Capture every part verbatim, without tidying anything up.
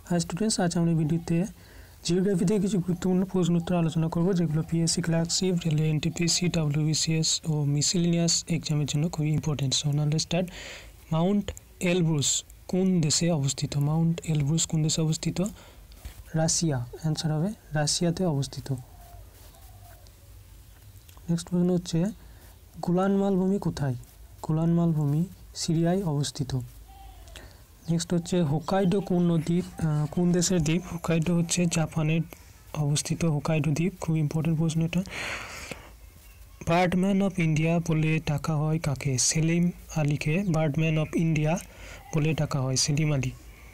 High students आज আমরা ভিডিওতে জিওগ্রাফি থেকে কিছু গুরুত্বপূর্ণ প্রশ্ন উত্তর আলোচনা করব যেগুলো PSC clerkship railway NTPC WBCS ও মিসেলিনিয়াস এক্সামের জন্য খুবই important. So now let's start. Mount Elbrus কোন দেশে অবস্থিত? মাউন্ট এলব্রুস কোন দেশে অবস্থিত? রাশিয়া। অ্যান্সার হবে রাশিয়াতে অবস্থিত। নেক্সট প্রশ্ন হচ্ছে গোলান মালভূমি কোথায়? গোলান মালভূমি সিরিয়ায় অবস্থিত। নেক্সট হচ্ছে হোকাইডো কোন দ্বীপ কোন দেশের দ্বীপ? হোকাইডো হচ্ছে জাপানের অবস্থিত হোকাইডো দ্বীপ। খুব ইম্পর্টেন্ট প্রশ্ন এটা। বার্ডম্যান অফ ইন্ডিয়া বলে ডাকা হয় কাকে? সেলিম আলীকে বার্ডম্যান অফ ইন্ডিয়া বলে ডাকা হয় সেলিম আলী।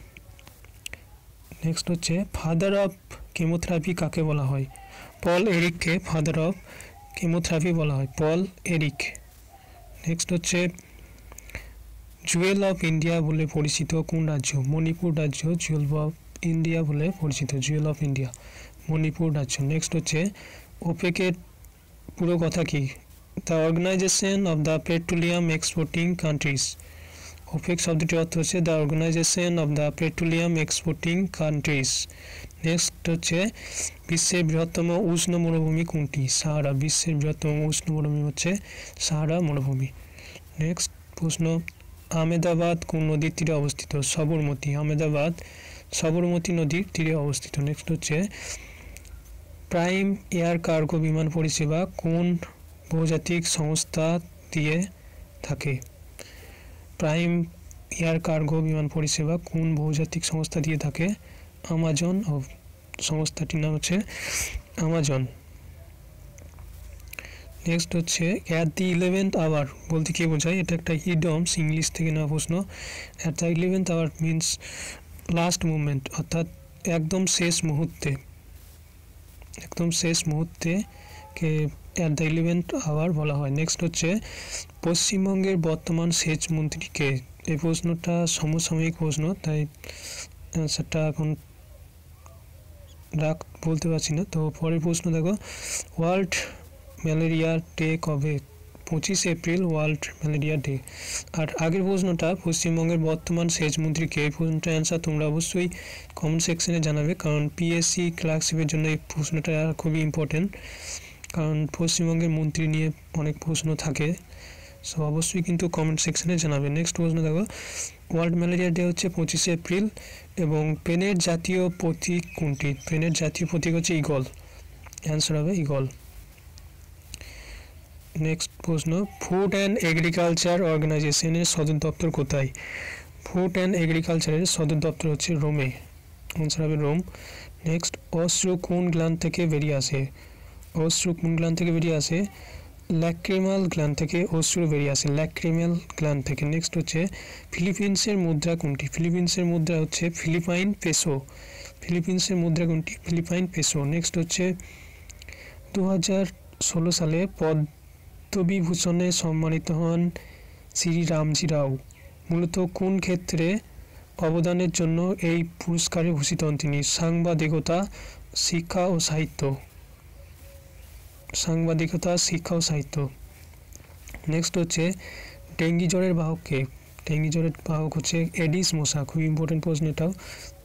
নেক্সট হচ্ছে ফাদার অফ কেমোথেরাপি কাকে বলা হয়? পল এরিককে ফাদার অফ কেমোথেরাপি বলা হয় পল এরিক। নেক্সট হচ্ছে জুয়েল অফ ইন্ডিয়া বলে পরিচিত কোন রাজ্য? মণিপুর রাজ্য জুয়েল অফ ইন্ডিয়া বলে পরিচিত জুয়েল অফ ইন্ডিয়া মণিপুর রাজ্য। নেক্সট হচ্ছে ওপেকের পুরো কথা কি? The organization of the petroleum exporting countries. OPEC শব্দটির অর্থ হচ্ছে the organization of the petroleum exporting countries. Next হচ্ছে বিশ্বের বৃহত্তম উষ্ণ মরুভূমি কোনটি? সাহারা। বিশ্বের বৃহত্তম উষ্ণ মরুভূমি হচ্ছে সাহারা মরুভূমি। নেক্সট প্রশ্ন আহমেদাবাদ কোন নদীর তীরে অবস্থিত? সবরমতী। আহমেদাবাদ সবরমতী নদীর তীরে অবস্থিত। নেক্সট হচ্ছে প্রাইম এয়ার কার্গো বিমান পরিষেবা কোন বহুজাতিক সংস্থা দিয়ে থাকে? প্রাইম এয়ার কার্গো বিমান পরিষেবা কোন বহুজাতিক সংস্থা দিয়ে থাকে? আমাজন ও সংস্থাটির নাম হচ্ছে আমাজন। নেক্সট হচ্ছে অ্যাট দি ইলেভেন্থ আওয়ার বলতে কি বোঝায়? এটা একটা ইডমস ইংলিশ থেকে নেওয়া প্রশ্ন। At the eleventh hour means last movement, অর্থাৎ একদম শেষ মুহূর্তে একদম শেষ মুহূর্তে কে অ্যাট দ্য ইলেভেন্থ আওয়ার বলা হয়। নেক্সট হচ্ছে পশ্চিমবঙ্গের বর্তমান সেচ মন্ত্রীকে? এই প্রশ্নটা সমসাময়িক প্রশ্ন, তাই সেটা এখন রাখ বলতে পারছি না। তো পরের প্রশ্ন দেখো, ওয়ার্ল্ড ম্যালেরিয়া ডে কবে? পঁচিশ এপ্রিল ওয়ার্ল্ড ম্যালেরিয়া ডে। আর আগের প্রশ্নটা পশ্চিমবঙ্গের বর্তমান সেচ মন্ত্রীকে, এই প্রশ্নটার অ্যান্সার তোমরা অবশ্যই কমেন্ট সেকশনে জানাবে, কারণ পিএসসি ক্লার্কশিপের জন্য এই প্রশ্নটা খুবই ইম্পর্টেন্ট, কারণ পশ্চিমবঙ্গের মন্ত্রী নিয়ে অনেক প্রশ্ন থাকে। সো অবশ্যই কিন্তু কমেন্ট সেকশনে জানাবে। নেক্সট প্রশ্ন দেখো, ওয়ার্ল্ড ম্যালেরিয়া ডে হচ্ছে পঁচিশে এপ্রিল এবং পেনের জাতীয় প্রতীক কোনটি? পেনের জাতীয় প্রতীক হচ্ছে ইগল। অ্যান্সার হবে ইগল। নেক্সট প্রশ্ন, ফুড অ্যান্ড এগ্রিকালচার অর্গানাইজেশনের সদর দপ্তর কোথায়? ফুড অ্যান্ড এগ্রিকালচারের সদর দপ্তর হচ্ছে রোমে। অ্যান্সার হবে রোম। নেক্সট, অশ্রু কোন গ্ল্যান্ড থেকে বেরিয়ে আসে? অশ্রু কোন গ্ল্যান্ড থেকে বেরিয়ে আসে? ল্যাক্রিমাল গ্ল্যান্ড থেকে অশ্রু বেরিয়ে আসে ল্যাক্রিমাল গ্ল্যান্ড থেকে। নেক্সট হচ্ছে ফিলিপিন্সের মুদ্রা কোনটি? ফিলিপিন্সের মুদ্রা হচ্ছে ফিলিপাইন পেসো। ফিলিপিন্সের মুদ্রা কোনটি? Philippine peso. নেক্সট হচ্ছে দু হাজার ষোলো সালে পদ্মবিভূষণে সম্মানিত হন শ্রী রামজি রাও। মূলত কোন ক্ষেত্রে অবদানের জন্য এই পুরস্কারে ভূষিত হন তিনি? সাংবাদিকতা, শিক্ষা ও সাহিত্য। সাংবাদিকতা, শিক্ষা ও সাহিত্য। নেক্সট হচ্ছে ডেঙ্গি জ্বরের বাহক কে? ডেঙ্গি জ্বরের বাহক হচ্ছে এডিস মশা। খুব ইম্পর্টেন্ট প্রশ্ন এটাও।